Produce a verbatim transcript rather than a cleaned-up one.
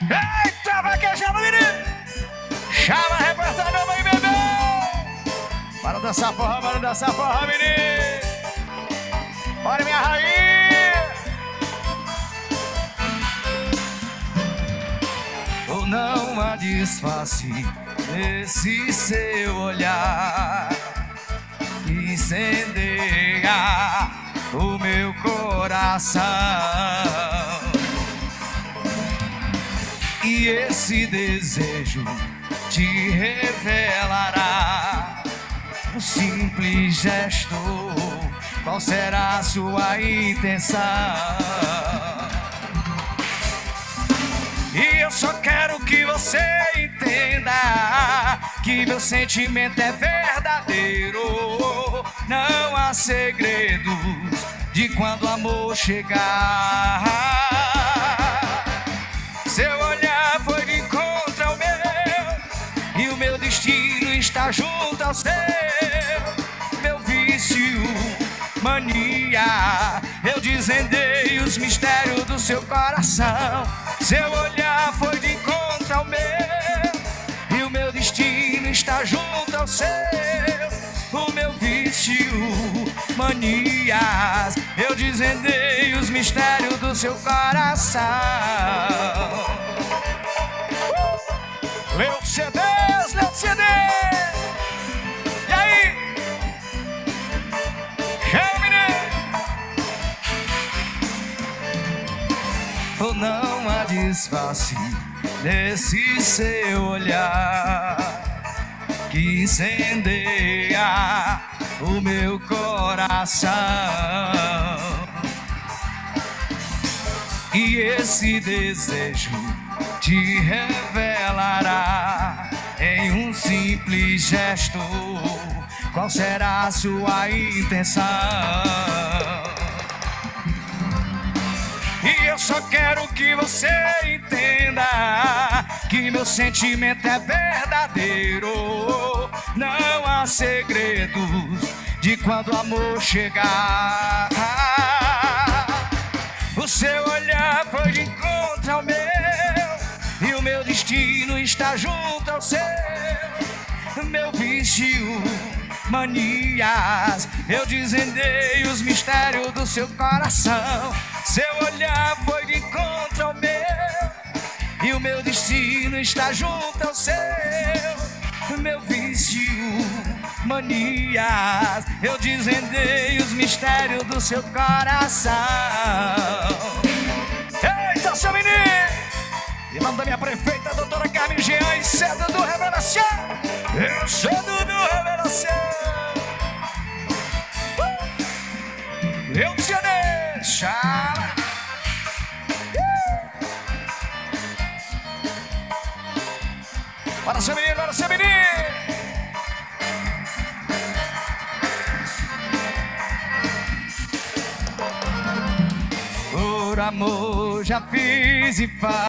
Eita, vaquejando, menino! Chama a repertório, mãe, bebê! Bora dançar forró, bora dançar forró, menino! Bora, minha rainha! Ou não há disfarce nesse seu olhar que incendeia o meu coração. E esse desejo te revelará um simples gesto. Qual será a sua intenção? E eu só quero que você entenda que meu sentimento é verdadeiro. Não há segredos de quando o amor chegar. Seu olhar foi de encontro ao meu, e o meu destino está junto ao seu. Meu vício, mania, eu desvendei os mistérios do seu coração. Seu olhar foi de encontro ao meu, e o meu destino está junto ao seu. O meu vício, manias, eu desvendei os mistérios do seu coração. Leu C Ds, Leu C Ds. E aí? Chama, menino! Ou não há disfarce nesse seu olhar que incendeia o meu coração. E esse desejo te revelará em um simples gesto qual será a sua intenção. E eu só quero que você entenda que meu sentimento é verdadeiro. Não há segredos de quando o amor chegar. O seu olhar foi de encontro ao meu, e o meu destino está junto ao seu. Meu vício, manias, eu desvendei os mistérios do seu coração. Seu olhar foi de encontro ao meu, e o meu destino está junto ao seu. Meu vício, manias, eu desvendei os mistérios do seu coração. Eita, seu menino! Em nome da minha prefeita, doutora Carmen Jean, e cedo do Revelação. Eu sou do, do Revelação. uh! Eu te deixo. Bora, seu menino, bora, seu menino! Por amor já fiz e faço.